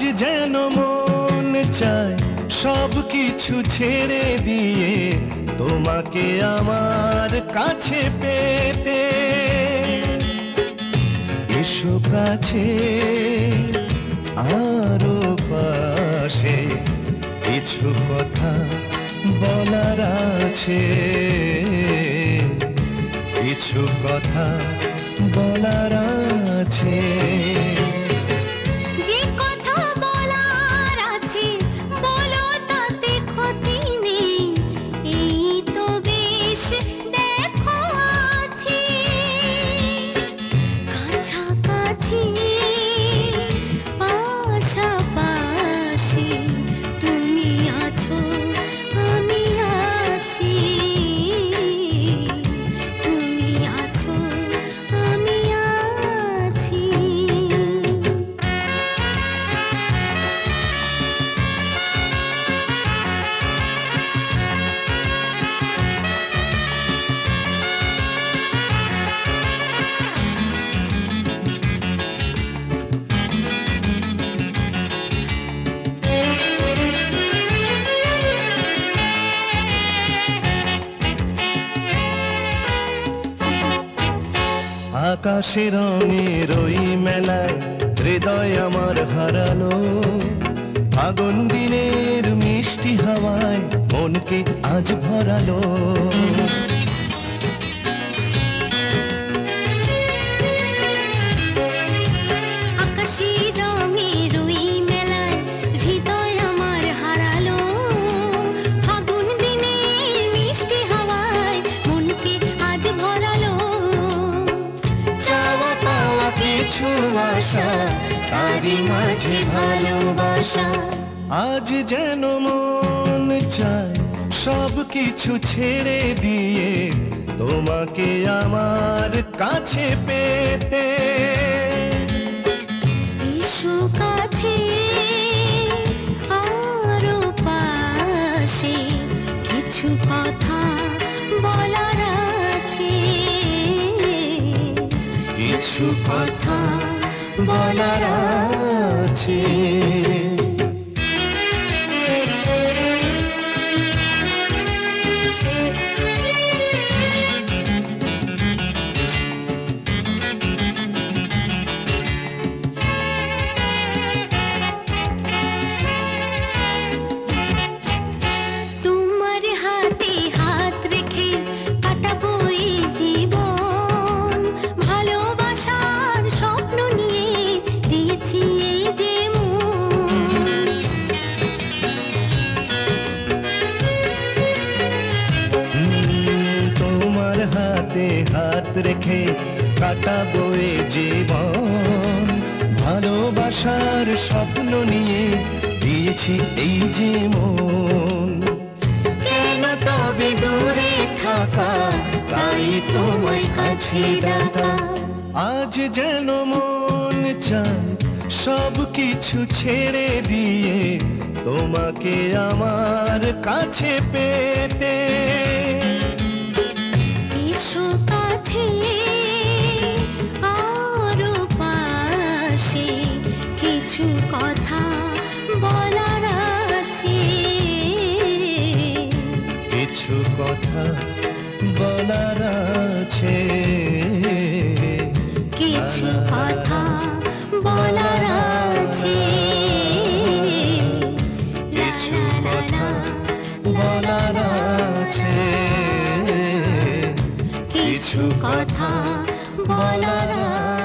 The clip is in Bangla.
যেন মন চায় সব কিছু ছেড়ে দিয়ে তোমাকে আমার কাছে পেতে। এসো কাছে আরো পাশে, কিছু কথা বলার আছে, কিছু কথা বলার আছে। যে কথা বলার আছে বলো, তাতে ক্ষতি নেই, এই তো বেশ দেখো আছি কাছাকাছি পাশাপাশি, তুমি আছো আমি আছি, তুমি আছো আমি আছি। আকাশে রঙের ওই মেলায় হৃদয় আমার হারালো, আগুন দিনের মিষ্টি হাওয়ায় মনকে আজ ভরালো। আকাশি রঙের ওই মেলায় হৃদয় আমার হারালো, ফাগুন দিনের মিষ্টি হাওয়ায় মনকে আজ ভরালো। চাওয়া পাওয়া কিছু আশা, তারই মাঝে ভালোবাসা। আজ যেন মন চায় সব কিছু ছেড়ে দিয়ে তোমাকে আমার কাছে পেতে। এসো কাছে আরো পাশে, কিছু কথা বলার আছে, কিছু কথা বলার আছে। তোমার হাতে হাত রেখে কাটাবো এই জীবন, ভালোবাসার স্বপ্ন নিয়ে দিয়েছি এই যে মন। তোমার হাতে হাত রেখে কাটাবো এ জীবন, ভালোবাসার স্বপ্ন নিয়ে দিয়েছি এই যে মন। কেন তবে দূরে থাকা, তাই তোমায় কাছে ডাকা। আজ যেন মন চায় সব কিছু ছেড়ে দিয়ে তোমাকে আমার কাছে পেতে। এসো কাছে আরো পাশে, কিছু কথা বলার আছে, কিছু কথা বলার আছে, কিছু কথা বলার আছে, কিছু কথা বলার আছে, কিছু কথা বলার আছে।